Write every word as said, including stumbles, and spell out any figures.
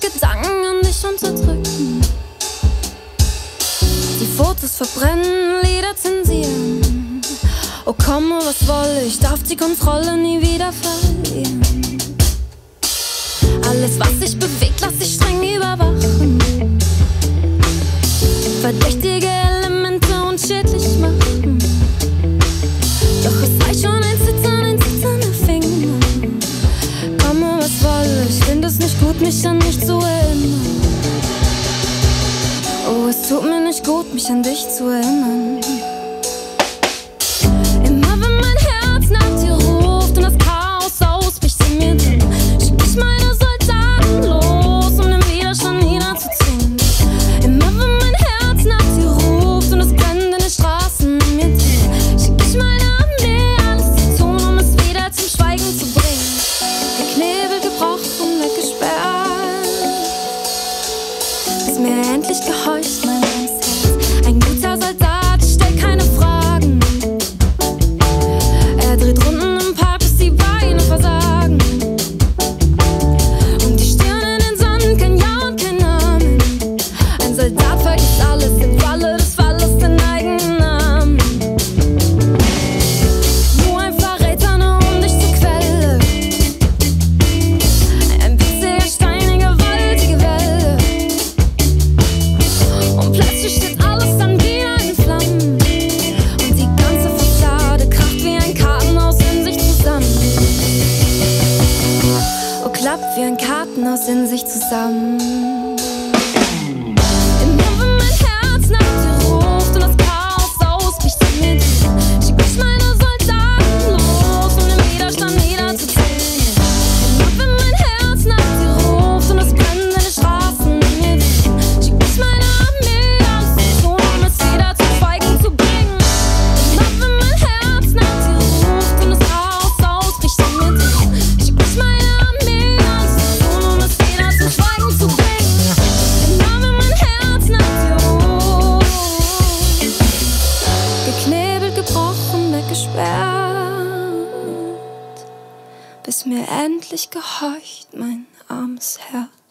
Gedanken an dich unterdrücken. Die Fotos verbrennen, Lieder zensieren. Oh komme, was wolle, ich darf die Kontrolle nie wieder verlieren. Alles, was sich bewegt, lass ich streng überwachen. Verdächtige Elemente unschädlich machen. Doch es reicht schon ein Zittern, ein Zittern der Finger. Komme, was wolle, ich finde es nicht gut, mich an dich zu erinnern. Oh, es tut mir nicht gut, mich an dich zu erinnern. Immer wenn mein Herz nach dir ruft und das Chaos ausbricht in mir drin, schick ich meine Soldaten los, um den Widerstand niederzuziehen. Immer wenn mein Herz nach dir ruft und es brennt in den Straßen in mir drin, schick ich meine Armee, alles zu tun, um es wieder zum Schweigen zu bringen. Geknebelt, gebrochen, weggesperrt, bis mir endlich gehorcht mein Herz. Ein guter Soldat stellt keine Fragen. Er dreht Runden im Park, bis die Beine versagen. Und die Stirn in den Sand, kein Ja und kein Namen. Ein Soldat vergisst alles im Falle des Falles, den eigenen Namen. Nur ein Verräter, nur um dich zur Quelle. Ein witziger Stein, eine gewaltige Welle. Und plötzlich steht alles dann wieder in Flammen. Und die ganze Fassade kracht wie ein Kartenhaus in sich zusammen. Oh, klappt wie ein Kartenhaus in sich zusammen. Immer wenn mein Herz nach dir ruft und das Chaos ausbricht in mir drin, schick ich meine Soldaten los, um den Widerstand niederzuziehen. Immer wenn mein Herz nach dir ruft und es brennt in den Straßen in mir drin, schick ich meine Armee, alles zu tun, um es wieder zum Schweigen zu bringen. Immer wenn mein Herz nach dir ruft und das Chaos ausbricht in mir drin, schick ich meine Armee, alles zu tun, um es wieder zum Schweigen zu bringen. Immer wenn mein Herz nach dir ruft, geknebelt, gebrochen, weggesperrt, bis mir endlich gehorcht mein armes Herz.